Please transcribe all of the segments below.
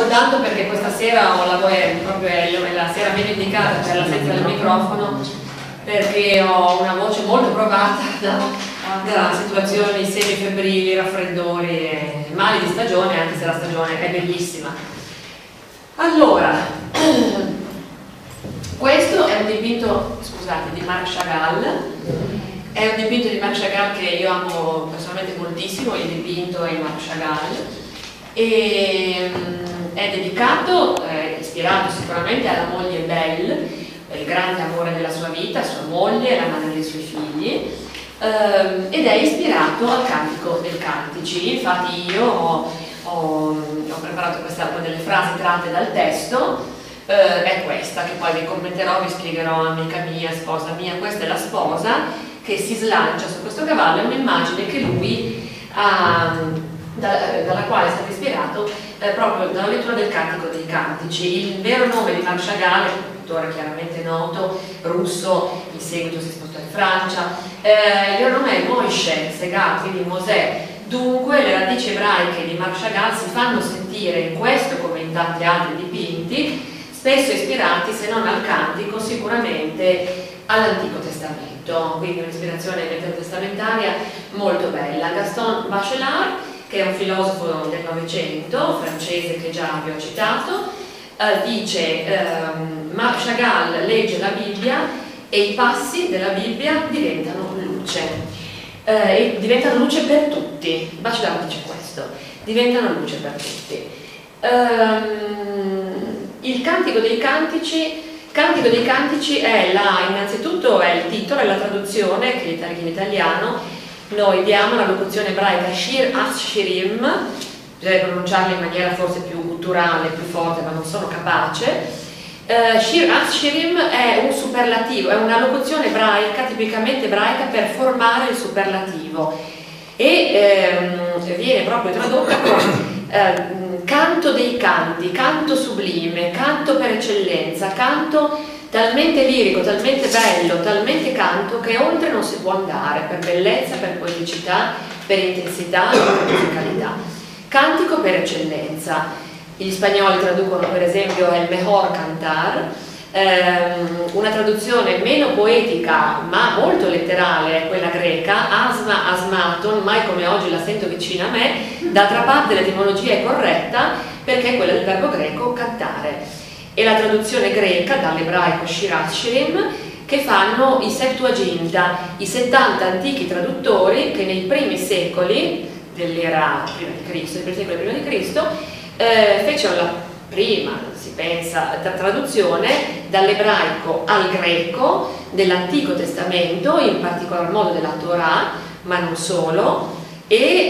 soltanto perché questa sera proprio è la sera ben indicata per l'assenza del microfono, perché ho una voce molto provata da situazioni semifebbrili, raffreddori e mali di stagione, anche se la stagione è bellissima. Allora, questo è un dipinto, scusate, di Marc Chagall. È un dipinto di Marc Chagall che io amo personalmente moltissimo, il dipinto è Marc Chagall, e è dedicato, ispirato sicuramente alla moglie Belle, il grande amore della sua vita, sua moglie, la madre dei suoi figli, ed è ispirato al Cantico dei Cantici. Infatti io ho preparato una delle frasi tratte dal testo, è questa, che poi vi commenterò, vi spiegherò, amica mia, sposa mia. Questa è la sposa che si slancia su questo cavallo, è un'immagine che lui ha, dalla quale è stato ispirato proprio dalla lettura del Cantico dei Cantici. Il vero nome di Marc Chagall, pittore chiaramente noto, russo, in seguito si spostò in Francia, il vero nome è Moïse Segat, quindi Mosè. Dunque le radici ebraiche di Marc Chagall si fanno sentire in questo come in tanti altri dipinti, spesso ispirati, se non al cantico, sicuramente all'Antico Testamento, quindi un'ispirazione veterotestamentaria molto bella. Gaston Bachelard, che è un filosofo del Novecento, francese che già vi ho citato, dice Marc Chagall legge la Bibbia e i passi della Bibbia diventano luce, e diventano luce per tutti. Bachelard dice questo, diventano luce per tutti. Il Cantico dei Cantici è innanzitutto è il titolo, è la traduzione che in italiano noi diamo alla locuzione ebraica Shir HaShirim, bisogna pronunciarla in maniera forse più gutturale, più forte, ma non sono capace. Shir HaShirim è un superlativo, è una locuzione ebraica, tipicamente ebraica, per formare il superlativo, e viene proprio tradotta come canto dei canti, canto sublime, canto per eccellenza, canto talmente lirico, talmente bello, talmente canto che oltre non si può andare, per bellezza, per poeticità, per intensità, per musicalità. Cantico per eccellenza. Gli spagnoli traducono per esempio el mejor cantar. Una traduzione meno poetica ma molto letterale è quella greca, asma asmaton, mai come oggi la sento vicina a me. D'altra parte l'etimologia è corretta perché è quella del verbo greco cantare, e la traduzione greca dall'ebraico Shir HaShirim che fanno i Septuaginta, i 70 antichi traduttori che nei primi secoli dell'era prima di Cristo, prima di Cristo, fecero la prima, si pensa, traduzione dall'ebraico al greco dell'Antico Testamento, in particolar modo della Torah, ma non solo, e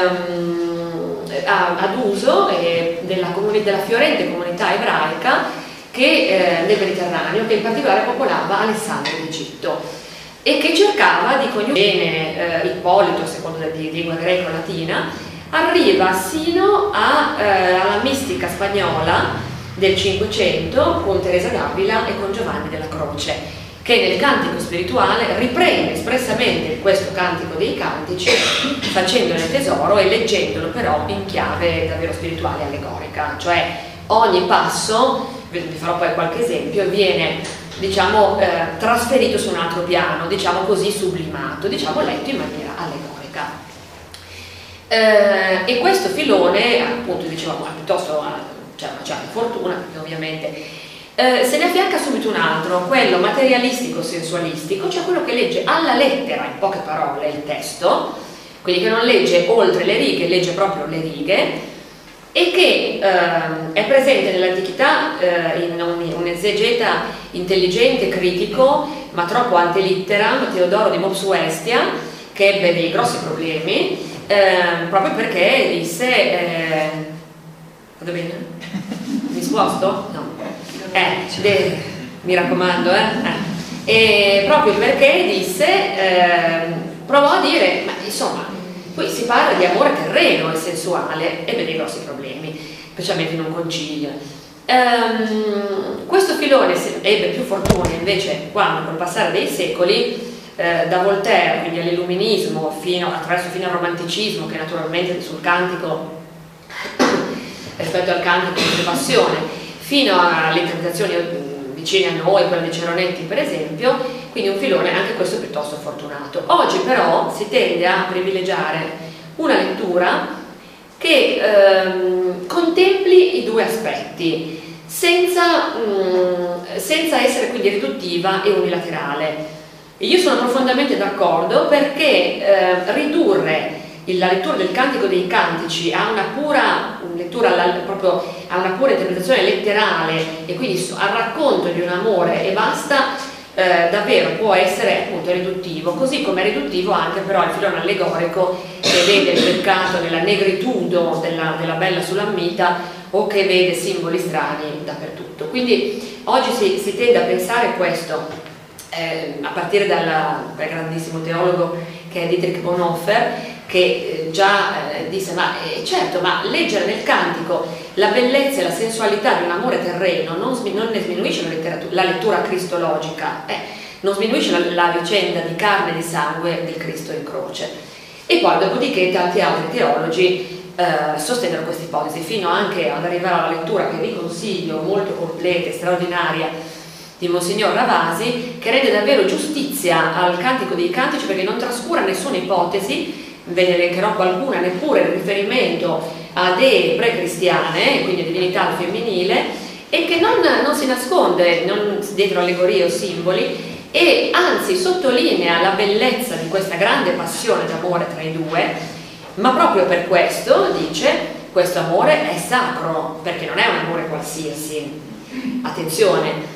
ad uso della fiorente comunità ebraica che, nel Mediterraneo, che in particolare popolava Alessandria d'Egitto e che cercava di coniugare Ippolito, secondo la lingua greco-latina, arriva sino alla mistica spagnola del Cinquecento con Teresa d'Avila e con Giovanni della Croce, che nel cantico spirituale riprende espressamente questo Cantico dei Cantici, facendone tesoro e leggendolo però in chiave davvero spirituale e allegorica, cioè ogni passo, vi farò poi qualche esempio, viene, diciamo, trasferito su un altro piano, diciamo così, sublimato, diciamo letto in maniera allegorica. E questo filone, appunto, dicevamo, piuttosto c'è una certa fortuna, perché ovviamente se ne affianca subito un altro, quello materialistico-sensualistico, cioè quello che legge alla lettera, in poche parole, il testo, quindi che non legge oltre le righe, legge proprio le righe, e che è presente nell'antichità in un esegeta intelligente, critico, ma troppo antelitteram, Teodoro di Mopsuestia, che ebbe dei grossi problemi, proprio perché disse vado bene? Mi sposto? No. Mi raccomando, e proprio perché disse, provò a dire, ma insomma, qui si parla di amore terreno e sensuale, ebbe dei grossi problemi, specialmente in un concilio. Questo filone ebbe più fortuna invece quando, col passare dei secoli, da Voltaire, quindi all'illuminismo, fino al romanticismo, che naturalmente sul cantico rispetto al cantico di passione, fino alle interpretazioni vicine a noi, quella di Ceronetti per esempio, quindi un filone anche questo piuttosto fortunato. Oggi però si tende a privilegiare una lettura che contempli i due aspetti, senza essere quindi riduttiva e unilaterale. Io sono profondamente d'accordo, perché ridurre la lettura del Cantico dei Cantici a una pura lettura, proprio a una pura interpretazione letterale e quindi al racconto di un amore e basta, davvero può essere appunto riduttivo, così come è riduttivo anche però il filone allegorico che vede il peccato nella negritudo della bella Sulammita, o che vede simboli strani dappertutto. Quindi oggi si tende a pensare questo, a partire dal grandissimo teologo che è Dietrich Bonhoeffer, che già disse, certo, ma leggere nel cantico la bellezza e la sensualità di un amore terreno non ne sminuisce la lettura cristologica, non sminuisce la vicenda di carne e di sangue del Cristo in croce. E poi dopodiché tanti altri teologi sostennero questa ipotesi, fino anche ad arrivare alla lettura che vi consiglio, molto completa e straordinaria, di Monsignor Ravasi, che rende davvero giustizia al Cantico dei Cantici, perché non trascura nessuna ipotesi, ve ne elencherò qualcuna, neppure in riferimento a dee precristiane, quindi a divinità al femminile, e che non si nasconde dietro allegorie o simboli, e anzi sottolinea la bellezza di questa grande passione d'amore tra i due, ma proprio per questo dice: questo amore è sacro, perché non è un amore qualsiasi. Attenzione,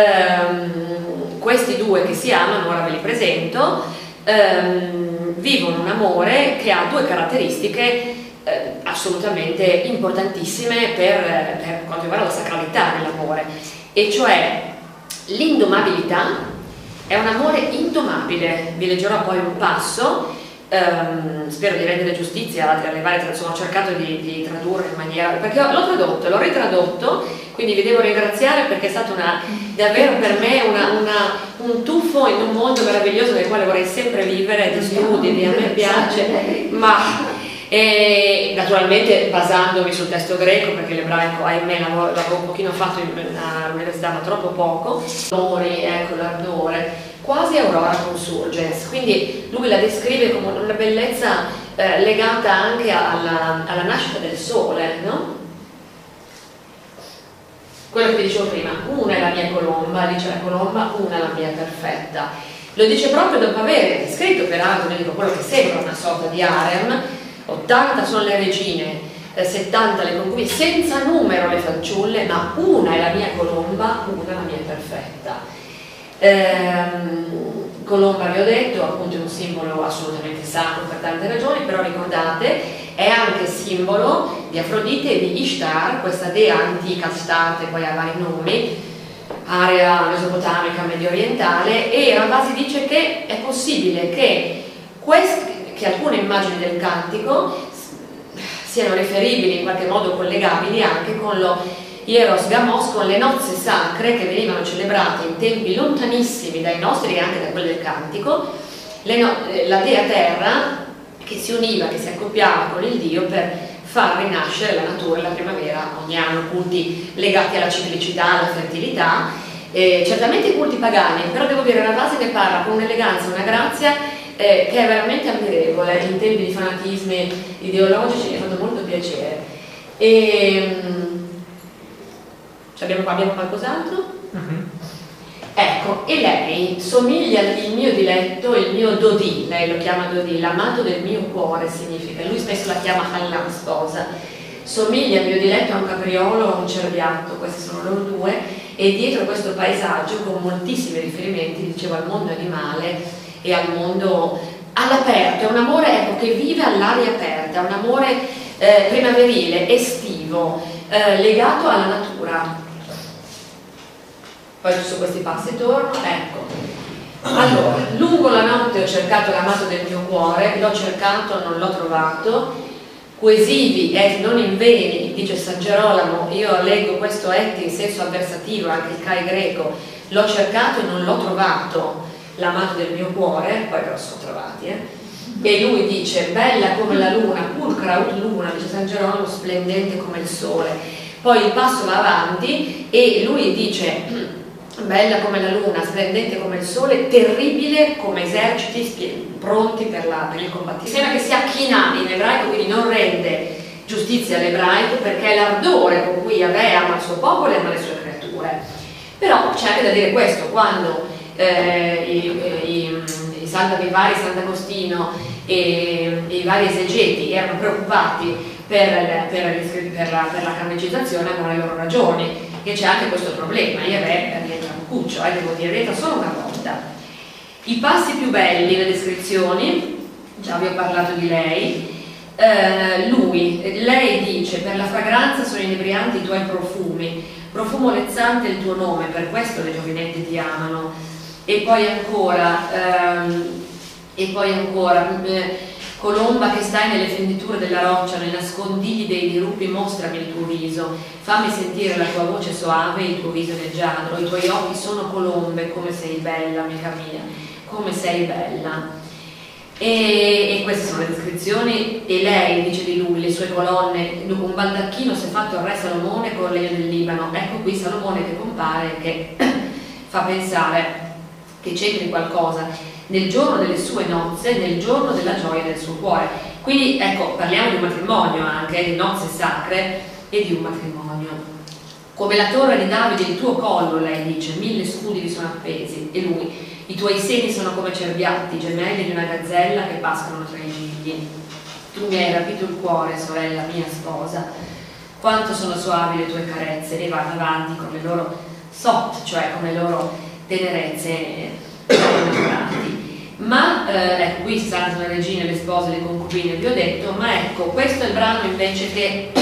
questi due che si amano, ora ve li presento, vivono un amore che ha due caratteristiche assolutamente importantissime per quanto riguarda la sacralità dell'amore, e cioè l'indomabilità. È un amore indomabile. Vi leggerò poi un passo, spero di rendere giustizia alle varie, insomma ho cercato di tradurre in maniera, perché l'ho tradotto, l'ho ritradotto, quindi vi devo ringraziare, perché è stato davvero per me un tuffo in un mondo meraviglioso nel quale vorrei sempre vivere, di studi, a me piace, ma naturalmente basandomi sul testo greco, perché l'ebraico ahimè l'avevo un pochino fatto all'università, ma troppo poco. L'amore, ecco, l'ardore, quasi aurora consurgens, quindi lui la descrive come una bellezza legata anche alla nascita del sole, no? Quello che vi dicevo prima, una è la mia colomba, dice la colomba, una è la mia perfetta. Lo dice proprio dopo aver descritto peraltro, dico, quello che sembra una sorta di harem. 80 sono le regine, 70 le concubine, senza numero le fanciulle, ma una è la mia colomba, una è la mia perfetta. Colomba, vi ho detto, appunto è un simbolo assolutamente sacro per tante ragioni, però ricordate, è anche simbolo di Afrodite e di Ishtar, questa dea antica Astarte, poi ha vari nomi, area mesopotamica, medio orientale, e Ravasi dice che è possibile che alcune immagini del cantico siano riferibili, in qualche modo collegabili anche con lo Hieros Gamos, con le nozze sacre che venivano celebrate in tempi lontanissimi dai nostri e anche da quelli del cantico, la dea terra che si univa, che si accoppiava con il dio per far rinascere la natura e la primavera ogni anno, culti legati alla ciclicità, alla fertilità, certamente i culti pagani, però devo dire Ravasi ne parla con un'eleganza, una grazia che è veramente ammirevole. In tempi di fanatismi ideologici mi ha fatto molto piacere. Abbiamo qualcos'altro? Ecco, e lei somiglia al mio diletto, il mio Dodi, lei lo chiama Dodi, l'amato del mio cuore significa, lui spesso la chiama Hallam, sposa, somiglia al mio diletto a un capriolo o a un cerbiatto, questi sono loro due, e dietro questo paesaggio con moltissimi riferimenti, dicevo, al mondo animale e al mondo all'aperto. È un amore, ecco, che vive all'aria aperta, è un amore primaverile, estivo, legato alla natura. Poi su questi passi torno, ecco. Allora, lungo la notte ho cercato l'amato del mio cuore, l'ho cercato, non l'ho trovato. Coesivi et non inveni, dice San Gerolamo, io leggo questo et in senso avversativo, anche il Kai greco, l'ho cercato e non l'ho trovato, l'amato del mio cuore, poi però sono trovati, e lui dice bella come la luna, pulcra ut luna, dice San Geronimo, splendente come il sole. Poi il passo va avanti e lui dice bella come la luna, splendente come il sole, terribile come eserciti pronti per il combattimento. Sembra che sia chinà in ebraico, quindi non rende giustizia all'ebraico, perché è l'ardore con cui Yahweh ama il suo popolo e ama le sue creature. Però c'è anche da dire questo: quando i vari Sant'Agostino e i vari esegeti erano preoccupati per la canonizzazione, avevano le loro ragioni, che c'è anche questo problema. Yahweh rientra un cuccio, devo dire, rientra solo una volta. I passi più belli, le descrizioni, già vi ho parlato di lei. Lei dice: per la fragranza sono inebrianti i tuoi profumi, profumo lezzante il tuo nome, per questo le giovinette ti amano. E poi ancora colomba che stai nelle fenditure della roccia, nei nascondigli dei dirupi, mostrami il tuo viso, fammi sentire la tua voce soave, il tuo viso leggiadro, i tuoi occhi sono colombe, come sei bella, amica mia, come sei bella. E queste sono le descrizioni. E lei dice di lui: le sue colonne, un baldacchino si è fatto al re Salomone con legno del Libano. Ecco qui Salomone che compare, che fa pensare che c'entri qualcosa nel giorno delle sue nozze, nel giorno della gioia del suo cuore. Quindi ecco, parliamo di un matrimonio anche, di nozze sacre e di un matrimonio. Come la torre di Davide il tuo collo, lei dice, 1000 scudi vi sono appesi. E lui: i tuoi seni sono come cerbiatti, gemelli di una gazzella che pascolano tra i gigli. Tu mi hai rapito il cuore, sorella mia sposa, quanto sono soavi le tue carezze. E vanno avanti con le loro soft, cioè con le loro tenerezze innamorati. Ma ecco, qui si tratta le regine, le spose, le concubine, vi ho detto. Ma ecco, questo è il brano invece che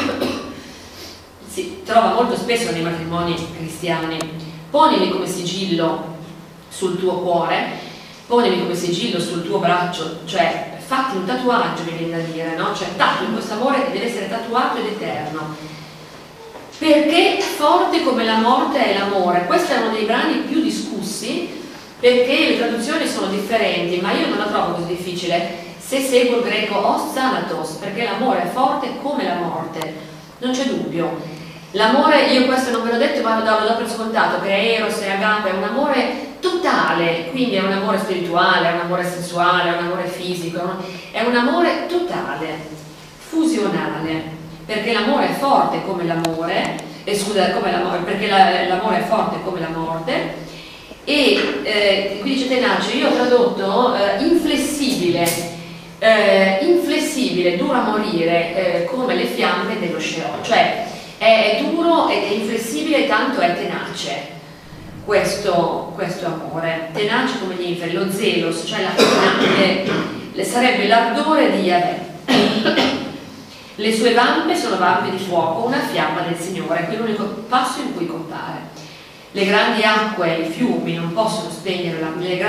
si trova molto spesso nei matrimoni cristiani. Ponimi come sigillo sul tuo cuore, ponimi come sigillo sul tuo braccio, cioè fatti un tatuaggio, mi viene da dire, no? Cioè tatu in questo amore che deve essere tatuato ed eterno, perché forte come la morte è l'amore. Questo è uno dei brani più discussi, perché le traduzioni sono differenti, ma io non la trovo così difficile se seguo il greco os thanatos, perché l'amore è forte come la morte, non c'è dubbio. L'amore, io questo non ve l'ho detto, ma lo do per scontato, che è eros e agape, è un amore totale, quindi è un amore spirituale, è un amore sessuale, è un amore fisico, è un amore totale, fusionale, perché l'amore è forte come l'amore, perché l'amore è forte come la morte. E qui dice tenace, io ho tradotto inflessibile, duro a morire, come le fiamme dello Sheol, cioè è duro ed è inflessibile, tanto è tenace questo amore, tenace come gli inferi, lo zelos, cioè sarebbe l'ardore di Yahweh. Le sue vampe sono vampe di fuoco, una fiamma del Signore. Qui è l'unico passo in cui compare. Le grandi acque, i fiumi non possono spegnere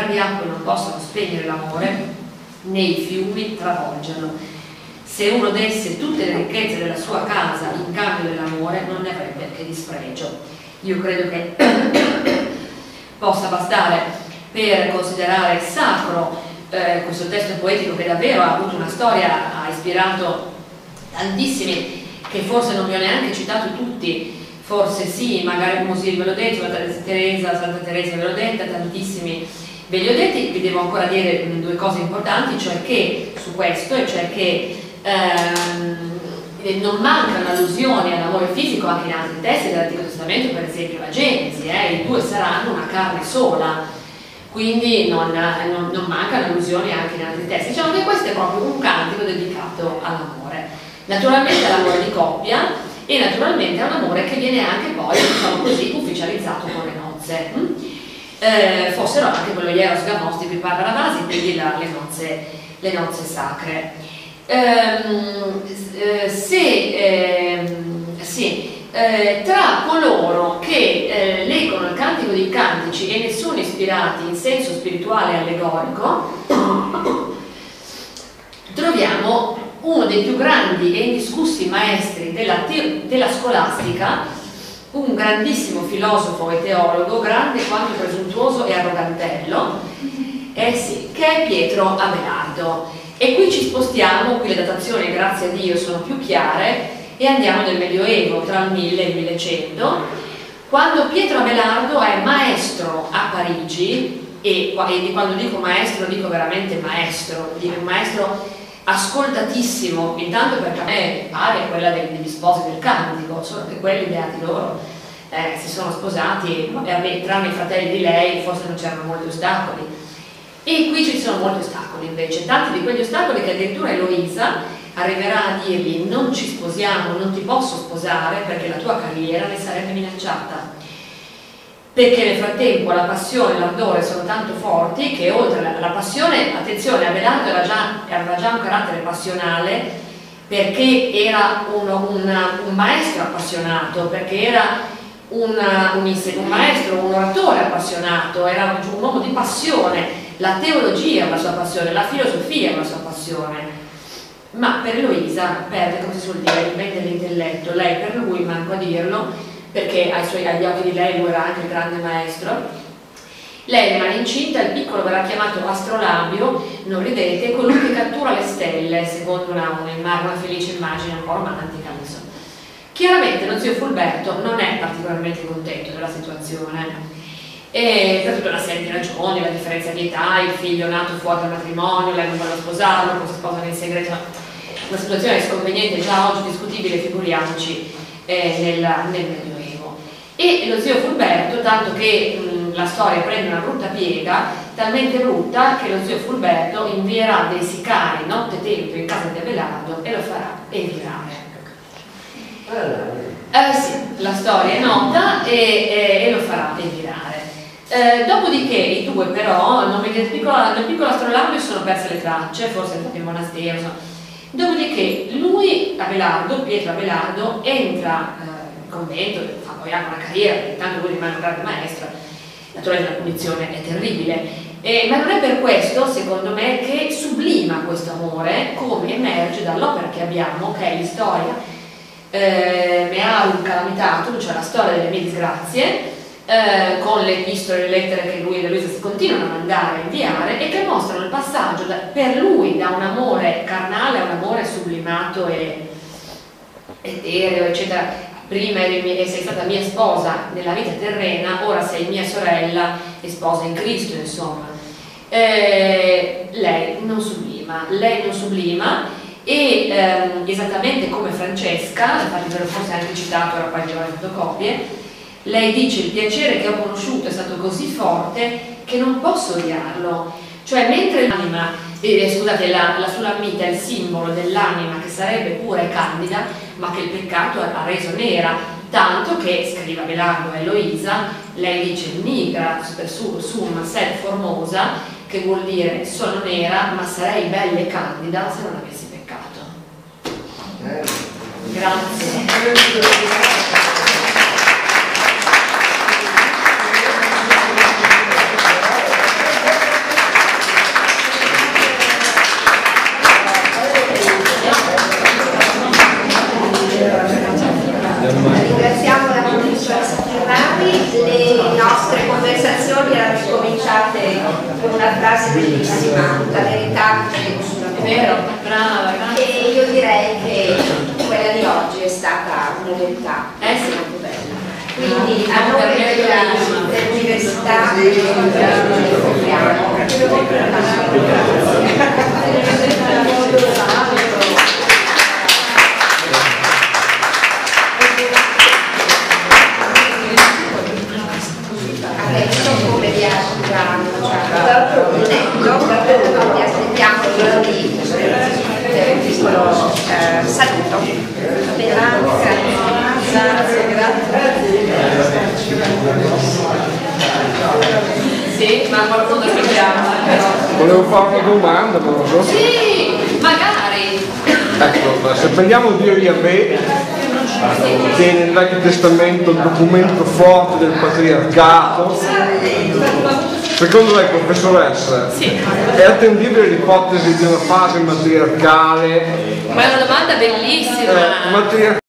l'amore, né i fiumi travolgerlo. Se uno desse tutte le ricchezze della sua casa in cambio dell'amore, non ne avrebbe che dispregio. Io credo che possa bastare per considerare sacro questo testo poetico, che davvero ha avuto una storia, ha ispirato tantissimi, che forse non vi ho neanche citato tutti, forse sì, magari così ve l'ho detto, Santa Teresa ve l'ho detta, tantissimi ve li ho detti. Vi devo ancora dire due cose importanti, cioè che su questo, e cioè che non mancano allusioni all'amore fisico anche in altri testi dell'Antico Testamento, per esempio la Genesi, i due saranno una carne sola, quindi non mancano allusioni anche in altri testi. Diciamo che questo è proprio un cantico dedicato all'amore, naturalmente all'amore di coppia, e naturalmente è un amore che viene anche poi, diciamo così, ufficializzato con le nozze. Fossero anche quello gli eros gamos di cui parla Ravasi, quindi le nozze sacre. Tra coloro che leggono il Cantico dei Cantici e ne sono ispirati in senso spirituale e allegorico, troviamo uno dei più grandi e indiscussi maestri della scolastica, un grandissimo filosofo e teologo, grande quanto presuntuoso e arrogantello, Eh sì, che è Pietro Abelardo. E qui ci spostiamo, qui le datazioni grazie a Dio sono più chiare, e andiamo nel Medioevo, tra il 1000 e il 1100, quando Pietro Abelardo è maestro a Parigi, e quando dico maestro dico veramente maestro, dico un maestro ascoltatissimo, intanto perché a me pare quella degli sposi del Cantico, solo che quelli beati loro si sono sposati, e tranne i fratelli di lei forse non c'erano molti ostacoli, e qui ci sono molti ostacoli invece, tanti di quegli ostacoli che addirittura Eloisa arriverà a dirgli: non ci sposiamo, non ti posso sposare perché la tua carriera ne sarebbe minacciata. Perché nel frattempo la passione e l'ardore sono tanto forti che oltre alla passione, attenzione, Abelardo aveva già un carattere passionale, perché era un maestro appassionato, perché era un maestro, un oratore appassionato, era un uomo di passione, la teologia è la sua passione, la filosofia è la sua passione. Ma per Eloisa perde, come si suol dire, il mente dell'intelletto. Lei per lui, manco a dirlo, perché agli occhi di lei lui era anche il grande maestro, lei rimane incinta, il piccolo verrà chiamato Astrolabio, non ridete, colui che cattura le stelle, secondo una felice immagine un po' romantica, insomma. Chiaramente lo zio Fulberto non è particolarmente contento della situazione, e per tutta una serie di ragioni, la differenza di età, il figlio nato fuori dal matrimonio, lei non vuole sposarlo, poi si sposano in segreto, una situazione sconveniente già oggi discutibile, figuriamoci nel Medioevo. E lo zio Fulberto, tanto che la storia prende una brutta piega, talmente brutta che lo zio Fulberto invierà dei sicari nottetempo in casa di Abelardo e lo farà evirare. Sì, la storia è nota e lo farà evirare. Dopodiché i due però, nel piccolo Astrolabio sono perse le tracce, forse è andato in monastero, insomma. Dopodiché lui, Pietro Abelardo, entra in convento, fa poi anche una carriera, perché tanto lui rimane un grande maestro, naturalmente la punizione è terribile, ma non è per questo, secondo me, che sublima questo amore, come emerge dall'opera che abbiamo, che è l'istoria Mearum Calamitatum, cioè la storia delle mie disgrazie, con le epistole e le lettere che lui e Eloisa si continuano a mandare e inviare, e che mostrano il passaggio per lui da un amore carnale a un amore sublimato e etereo, eccetera. Prima sei stata mia sposa nella vita terrena, ora sei mia sorella e sposa in Cristo, insomma. Lei non sublima, e esattamente come Francesca, infatti ve l'ho forse anche citato, ora poi le fotocopie, lei dice: il piacere che ho conosciuto è stato così forte che non posso odiarlo. Cioè, mentre l'anima, scusate, la sulamita è il simbolo dell'anima che sarebbe pura e candida, ma che il peccato ha reso nera, tanto che, scrive Abelardo a Eloisa, lei dice nigra sum sed formosa, che vuol dire sono nera ma sarei bella e candida se non avessi peccato. Grazie. Ringraziamo la professoressa Ferrari, le nostre conversazioni erano cominciate con una frase bellissima: la verità sulla Vero, brava, grazie. E io direi che quella di oggi è stata una verità Sì, bella. Quindi a nome dell'università come vi aspettiamo un piccolo saluto. Sì, ma qualcuno che chiama, però. Volevo fare una domanda, non lo so. Sì, magari. Ecco, se prendiamo Dio Yahweh, che nel Vecchio Testamento il documento forte del patriarcato, secondo lei, professoressa, è attendibile l'ipotesi di una fase matriarcale? Ma è una domanda bellissima.